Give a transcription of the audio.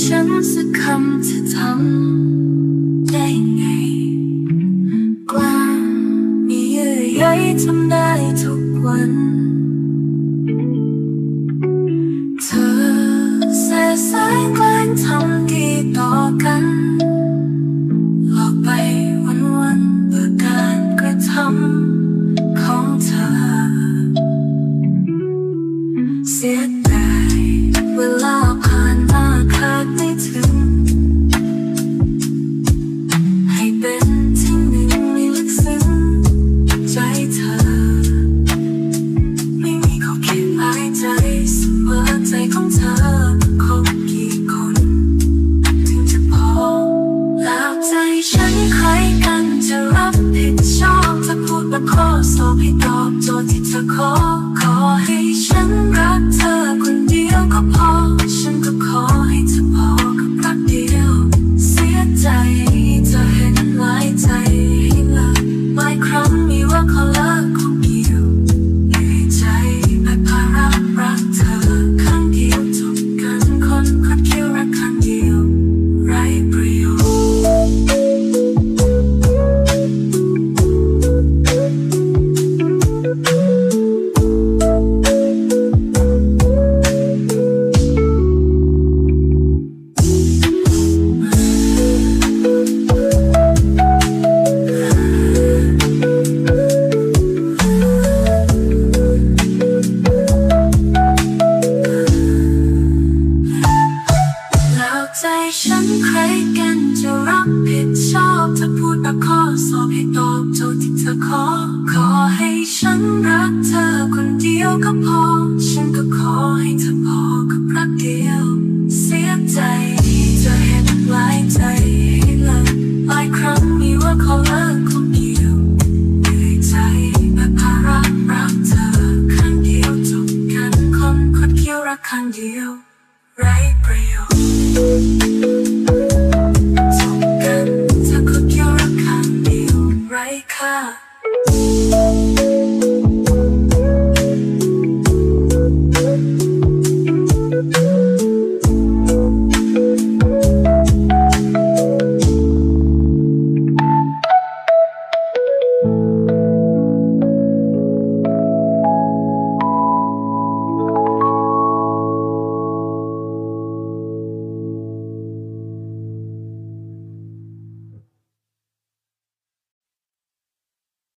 ฉันสักคำจะทำได้ไงกล้ามีเยื่อใยทำได้ทุกวันเธอแสสายแกล้งทำดีต่อกันหลอกไปวันๆเพื่อการกระทำของเธอเสียดายเวลาผ่านมาคาดไม่ถึงให้เป็นที่หนึ่งในลึกซึ้งใจเธอไม่มีขอบเขตหายใจเสมอใจของเธอคบกี่คนถึงจะพอแล้วใจฉันใครกันจะรับผิดชอบถ้าพูดบนข้อสอบให้ตอบโจทย์ที่เธอขอให้ฉันรักเธอคนเดียวก็พอฉันก็ขอให้เธอพอกับรักเดียวเสียใจจะเห็นหลายใจให้เลิกหลายครั้งมีว่าขอเลิกคงเดียวเหนื่อยใจแต่ภาระรักเธอครั้งเดียวจบกันคนคัดเคี้ยวรักครั้งเดียวไร้ประโยชน์ใจฉันใครกันจะรับผิดชอบถ้าพูดแบบข้อสอบให้ตอบโจทย์ที่เธอขอให้ฉันรักเธอคนเดียวก็พอฉันก็ขอให้เธอพอกับรักเดียวเสียใจจะเห็นหลายใจให้เลิกหลายครั้งมีว่าขอเลิกคนเดียวเหนื่อยใจแบบภาระรักเธอครั้งเดียวจบกันคนคดเคี้ยวรักครั้งเดียวไร้ประโยชน์